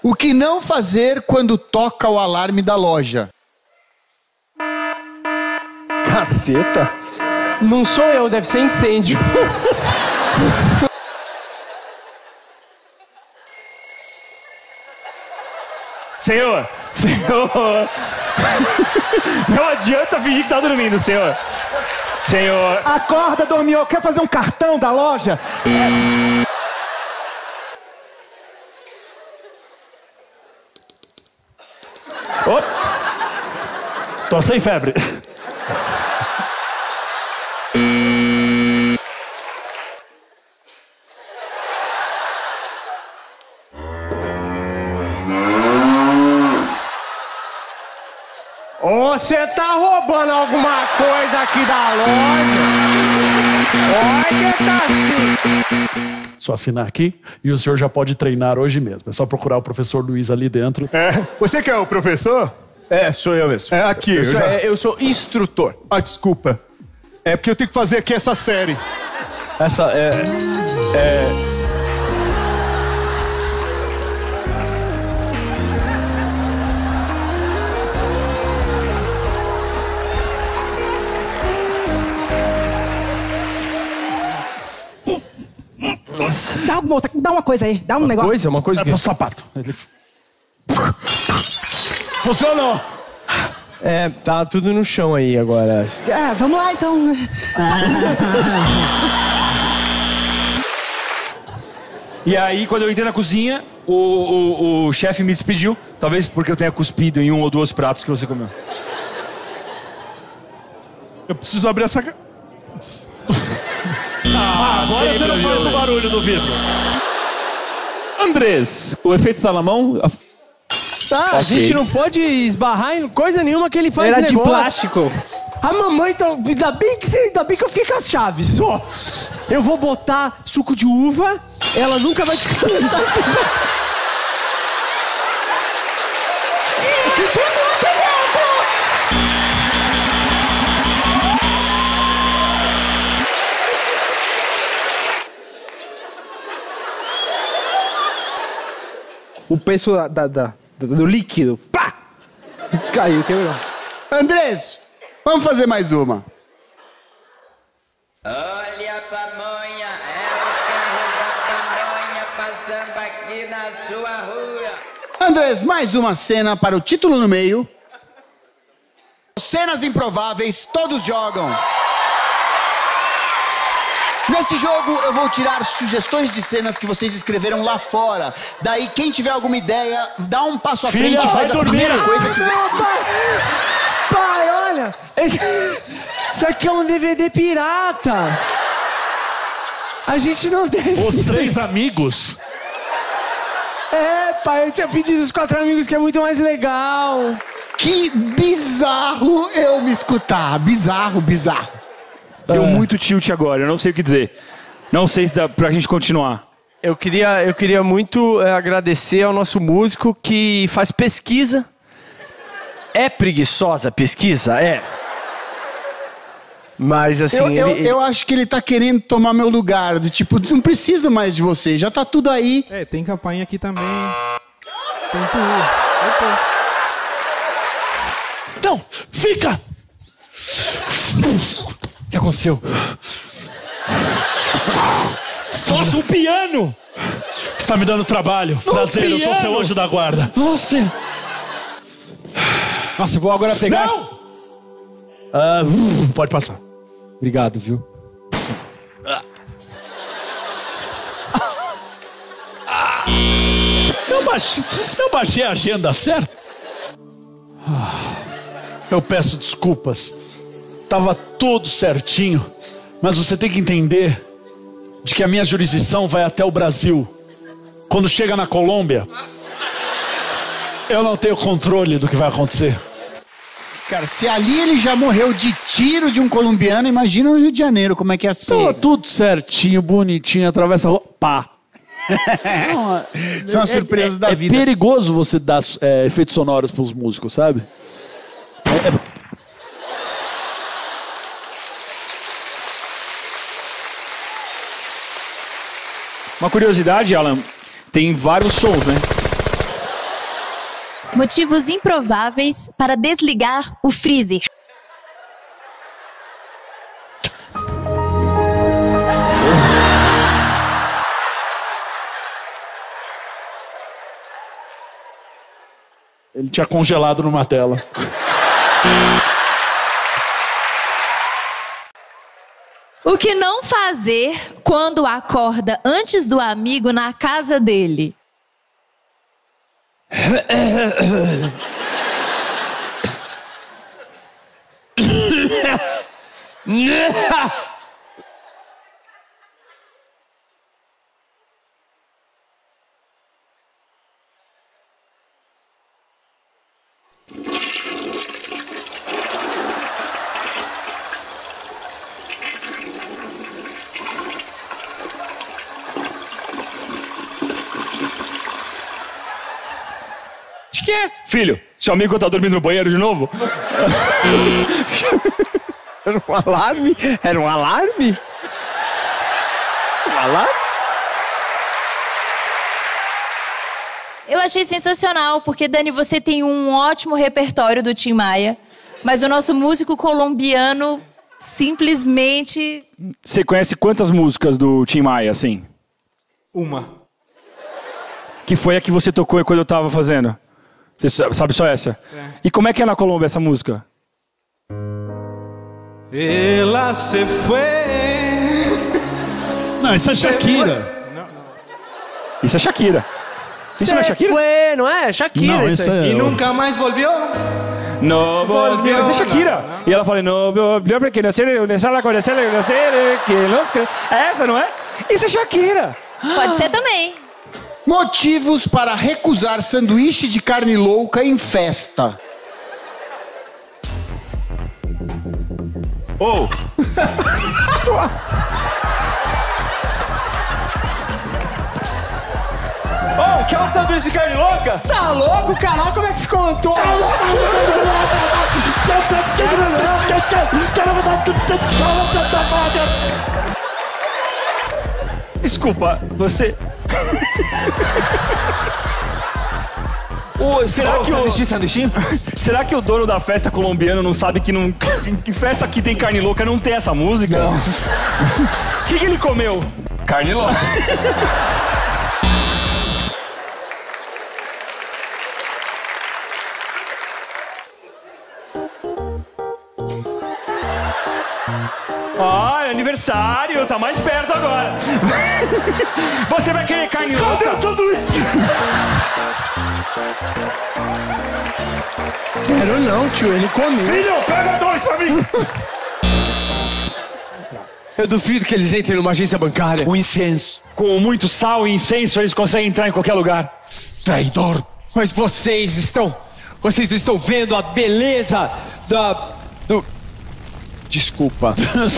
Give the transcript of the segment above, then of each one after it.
O que não fazer quando toca o alarme da loja? Caceta. Não sou eu, deve ser incêndio. Senhor. Não adianta fingir que tá dormindo, senhor. Senhor. Acorda, dormiu. Quer fazer um cartão da loja? Tô sem febre. Você tá roubando alguma coisa aqui da loja? Olha, tá assim. Só assinar aqui e o senhor já pode treinar hoje mesmo. É só procurar o professor Luiz ali dentro. Você que é o professor? Sou eu mesmo. É aqui. Eu sou instrutor. Ah, desculpa. É porque eu tenho que fazer aqui essa série. Essa é... Nossa. Dá uma coisa aí, dá um negócio. Uma coisa É o sapato. Funcionou! Tá tudo no chão aí agora. Vamos lá então. E aí, quando eu entrei na cozinha, o chefe me despediu. Talvez porque eu tenha cuspido em 1 ou 2 pratos que você comeu. Eu preciso abrir essa... Agora você não faz o barulho do vidro. Andrés, o efeito tá na mão? A gente não pode esbarrar em coisa nenhuma que ele faz. Era de plástico. A mamãe, então, ainda bem que eu fiquei com as chaves, ó. Eu vou botar suco de uva, ela nunca vai ficar... O peso do líquido. Pá! Caiu, quebrou. Andrés, vamos fazer mais uma. Olha a pamonha, é o carro da pamonha passando aqui na sua rua. Andrés, mais uma cena para o título no meio. Cenas improváveis, todos jogam. Nesse jogo eu vou tirar sugestões de cenas que vocês escreveram lá fora. Daí quem tiver alguma ideia, dá um passo à frente e faz a primeira coisa que... Pai, olha! Isso aqui é um DVD pirata! A gente não deve... Os 3 amigos. Pai, eu tinha pedido os 4 amigos, que é muito mais legal. Que bizarro eu me escutar. Bizarro. Deu muito tilt agora, eu não sei o que dizer. Não sei se dá pra gente continuar. Eu queria muito agradecer ao nosso músico que faz pesquisa. É preguiçosa a pesquisa? É. Mas assim... Eu acho que ele tá querendo tomar meu lugar. De tipo, não precisa mais de você, já tá tudo aí. Tem campanha aqui também. Tem tudo. Então, fica! O que aconteceu? Nossa, um piano! Você tá me dando trabalho. Prazer, eu sou seu anjo da guarda. Nossa, eu vou agora pegar... Não! Pode passar. Obrigado, viu? Eu baixei a agenda certo? Eu peço desculpas. Tava tudo certinho. Mas você tem que entender de que a minha jurisdição vai até o Brasil. Quando chega na Colômbia, eu não tenho controle do que vai acontecer. Cara, se ali ele já morreu de tiro de um colombiano, imagina no Rio de Janeiro, como é que ia ser. Tava tudo certinho, bonitinho, atravessa a rua. Pá! São as surpresas da vida. É perigoso você dar efeitos sonoros pros músicos, sabe? Uma curiosidade, Alan, tem vários sons, né? Motivos improváveis para desligar o freezer. Ele tinha congelado numa tela. O que não fazer quando acorda antes do amigo na casa dele? Que é? Filho, seu amigo tá dormindo no banheiro de novo? Era um alarme? Era um alarme? Um alarme? Eu achei sensacional, porque, Dani, você tem um ótimo repertório do Tim Maia, mas o nosso músico colombiano simplesmente... Você conhece quantas músicas do Tim Maia, assim? Uma. Que foi a que você tocou quando eu tava fazendo? Você sabe só essa? É. E como é que é na Colômbia essa música? Ela se foi. Não, isso é Shakira. Isso é Shakira. Isso não é Shakira? Foi, não é? Shakira. Não, isso é... E nunca mais volviu. No volvió. Isso é Shakira. E ela fala, no volvió porque não sei la conocer, não sei que los que... É essa, não é? Isso é Shakira. Pode ser também. Motivos para recusar sanduíche de carne louca em festa. Oh! Oh, quer um sanduíche de carne louca? Você tá louco, caralho? Como é que ficou o Antônio? Desculpa, você... Será que o dono da festa colombiano não sabe que não... que festa que tem carne louca não tem essa música? Não. O que ele comeu? Carne louca. Ah, é aniversário, tá mais perto agora. Você vai querer carne louca? Cadê o sanduíche? Quero não, tio, ele comeu. Filho, pega 2 pra mim. Eu duvido que eles entrem numa agência bancária. O incenso. Com muito sal e incenso, eles conseguem entrar em qualquer lugar. Traidor. Mas vocês não estão vendo a beleza do... Desculpa.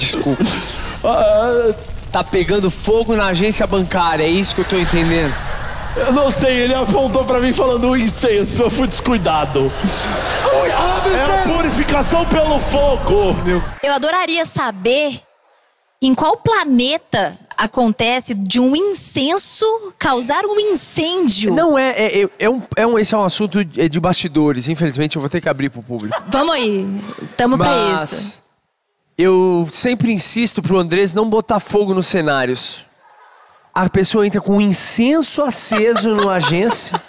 Tá pegando fogo na agência bancária, é isso que eu tô entendendo. Eu não sei, ele apontou pra mim falando incenso, eu fui descuidado. É a purificação pelo fogo. Eu adoraria saber em qual planeta acontece de um incenso causar um incêndio. Não esse é um assunto de bastidores, infelizmente eu vou ter que abrir pro público. Vamos aí, tamo pra isso. Eu sempre insisto pro Andrés não botar fogo nos cenários. A pessoa entra com um incenso aceso numa agência.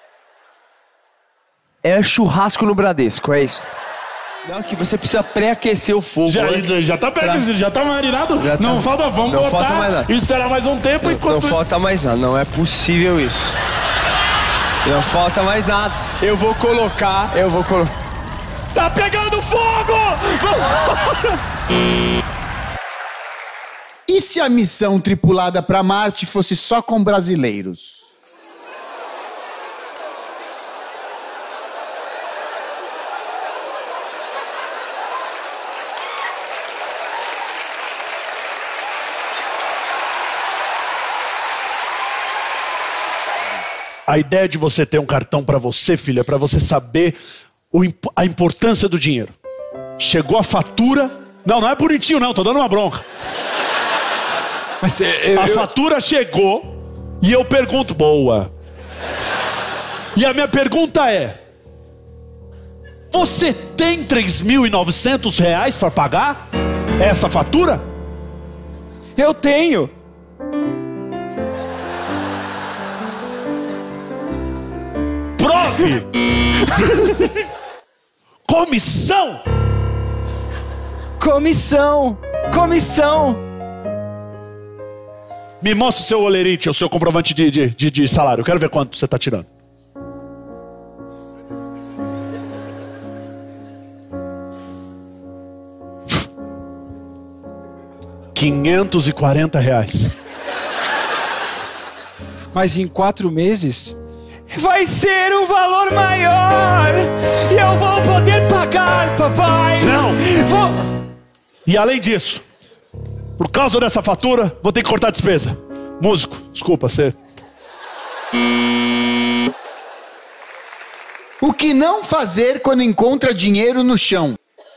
É churrasco no Bradesco, é isso. Não, que você precisa pré-aquecer o fogo. Já tá pré-aquecido, já tá marinado. Não falta, vamos botar e esperar mais um tempo enquanto... Não falta mais nada, não é possível isso. Não falta mais nada. Eu vou colocar... Tá pegando fogo! E se a missão tripulada para Marte fosse só com brasileiros? A ideia de você ter um cartão pra você, filha, é pra você saber a importância do dinheiro. Chegou a fatura... Não é bonitinho não, tô dando uma bronca. Mas a fatura chegou e eu pergunto, boa. E a minha pergunta é, Você tem R$3.900 para pagar essa fatura? Eu tenho. Prove! Comissão! Comissão! Me mostra o seu olerite, o seu comprovante de salário. Eu quero ver quanto você está tirando. R$540. Mas em 4 meses vai ser um valor maior e eu vou poder pagar, papai. Não! E além disso, por causa dessa fatura, vou ter que cortar a despesa. Músico, desculpa, você... O que não fazer quando encontra dinheiro no chão?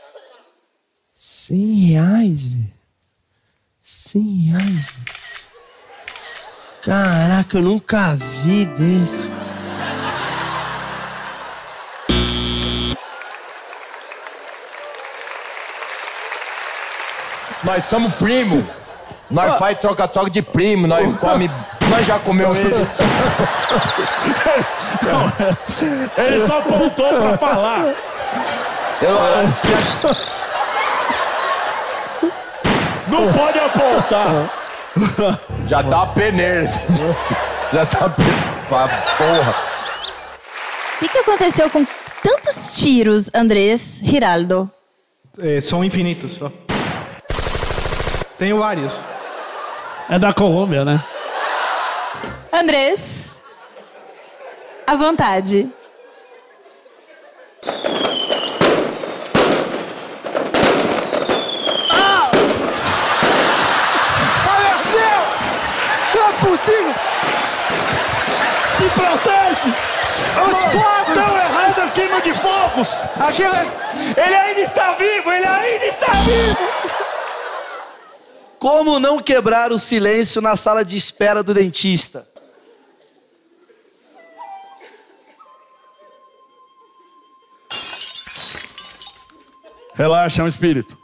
R$100, velho. R$100. Caraca, eu nunca vi desse. Nós somos primo. Nós faz troca-troca de primo. Nós come... Nós já comeu esse. Ele só apontou pra falar. Não pode apontar. Já tá peneiro. Já tá porra. O que aconteceu com tantos tiros, Andrés Giraldo? São infinitos. Ó. Tenho vários. É da Colômbia, né? Andrés, à vontade. Possível. Se protege! Tão errado a queima de fogos! Ele ainda está vivo! Como não quebrar o silêncio na sala de espera do dentista? Relaxa, é um espírito.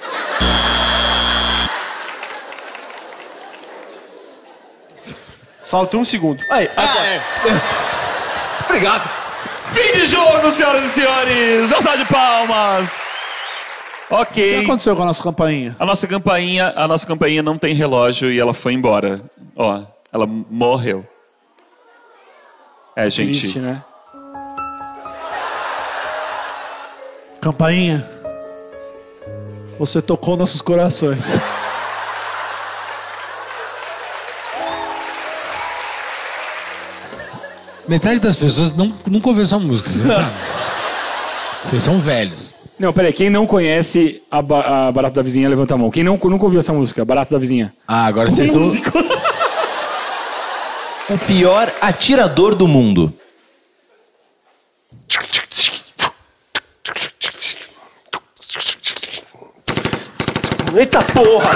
Falta 1 segundo. Aí, Obrigado. Fim de jogo, senhoras e senhores. Uma salva de palmas. Ok. O que aconteceu com a nossa campainha? A nossa campainha não tem relógio e ela foi embora. Ó, ela morreu. Gente. Triste, né? Campainha, você tocou nossos corações. Metade das pessoas nunca ouviu essa música, você sabe? Vocês são velhos. Não, peraí, quem não conhece a Barata da Vizinha, levanta a mão. Quem nunca ouviu essa música, Barata da Vizinha? Ah, agora vocês são... O pior atirador do mundo. Eita porra!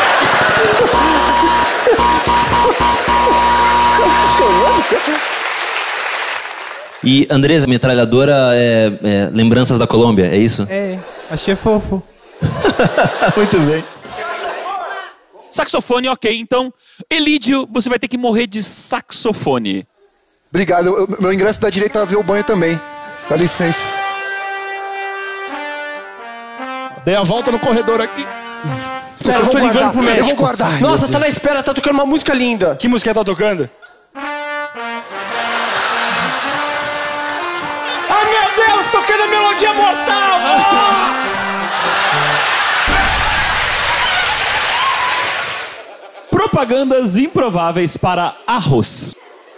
E, Andrés, a metralhadora é Lembranças da Colômbia, é isso? É, achei fofo. Muito bem. Saxofone, ok. Então, Elídio, você vai ter que morrer de saxofone. Obrigado. Meu ingresso dá direito a ver o banho também. Dá licença. Dei a volta no corredor aqui. Pera, eu tô ligando pro médico. Eu vou guardar. Nossa, tá na espera, tá tocando uma música linda. Que música tá tocando? Ai, meu Deus, tocando a melodia mortal! Propagandas improváveis para arroz.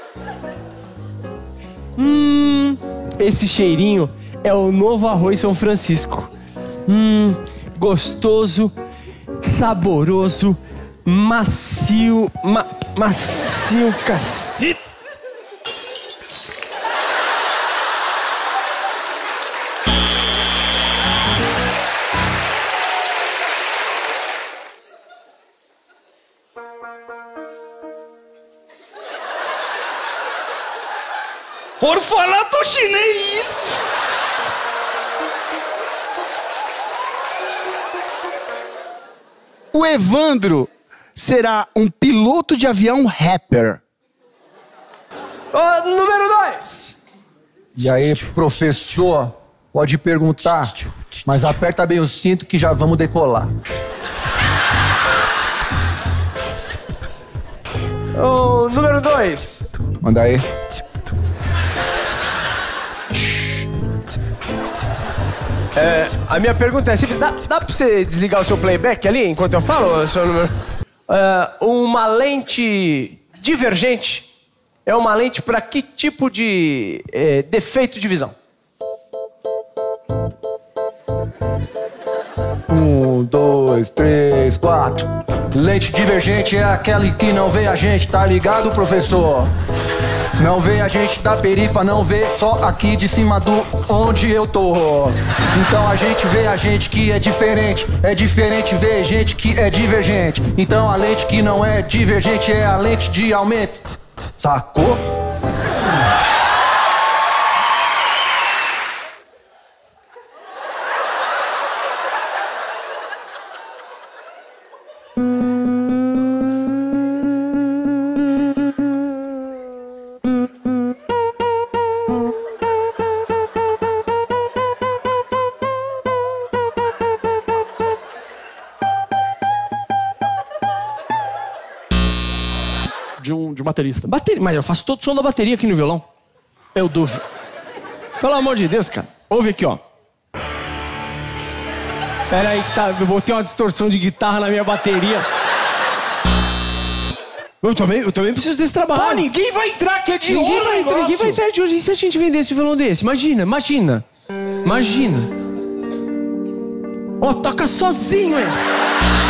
Esse cheirinho é o novo arroz São Francisco. Gostoso, saboroso, macio, macio, cacete. Orfanato chinês! O Evandro será um piloto de avião rapper. Número 2. E aí, professor, pode perguntar, mas aperta bem o cinto que já vamos decolar. Número 2. Manda aí. A minha pergunta é simples. Dá pra você desligar o seu playback ali enquanto eu falo, seu número? Uma lente divergente é uma lente para que tipo de defeito de visão? 1, 2, 3, 4. Lente divergente é aquela que não vê a gente, tá ligado, professor? Não vê a gente da perifa, não vê só aqui de cima do onde eu tô. Então a gente vê a gente que é diferente ver gente que é divergente. Então a lente que não é divergente é a lente de aumento. Sacou? De baterista. Mas eu faço todo o som da bateria aqui no violão. Eu duvido. Pelo amor de Deus, cara. Ouve aqui, ó. Pera aí que eu botei uma distorção de guitarra na minha bateria. Eu também preciso desse trabalho. Pô, ninguém vai entrar que é de hoje. Ninguém vai entrar de hoje. E se a gente vendesse um violão desse? Imagina. Ó, toca sozinho esse.